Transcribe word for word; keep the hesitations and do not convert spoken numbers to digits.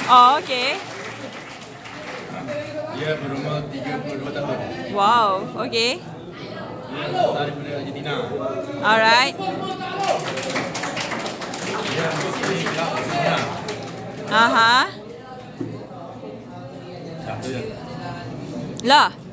Oh, okay. Dia berumur tiga puluh dua tahun. Wow, okay. Dia asal daripada Argentina. Alright. Dia muslim kelab Argentina. Aha. Dah tu je. Lah.